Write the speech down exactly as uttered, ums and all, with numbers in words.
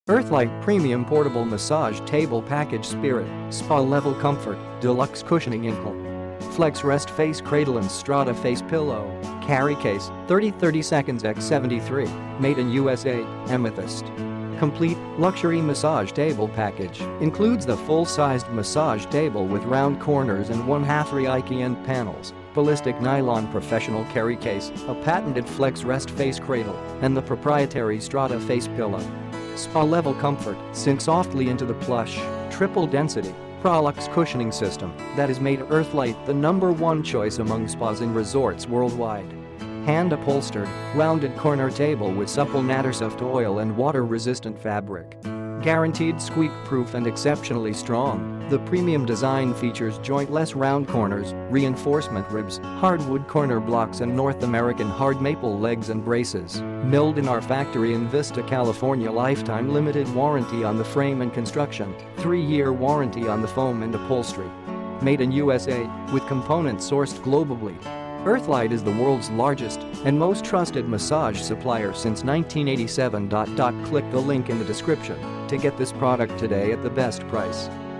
Earthlite Premium Portable Massage Table Package Spirit, Spa Level Comfort, Deluxe Cushioning incl. Flex Rest Face Cradle and Strata Face Pillow. Carry Case, thirty thirty seconds by seventy-three, Made in U S A, Amethyst. Complete, luxury massage table package, includes the full-sized massage table with round corners and one-half reiki end panels, ballistic nylon professional carry case, a patented Flex Rest Face Cradle, and the proprietary Strata Face Pillow. Spa-level comfort, sink softly into the plush, triple-density, Proluxe cushioning system that has made Earthlite the number one choice among spas and resorts worldwide. Hand-upholstered, rounded corner table with supple Natursoft oil and water-resistant fabric. Guaranteed squeak-proof and exceptionally strong, the premium design features jointless round corners, reinforcement ribs, hardwood corner blocks and North American hard maple legs and braces. Milled in our factory in Vista, California. Lifetime limited warranty on the frame and construction, three-year warranty on the foam and upholstery. Made in U S A, with components sourced globally. Earthlite is the world's largest and most trusted massage supplier since nineteen eighty-seven. Click the link in the description to get this product today at the best price.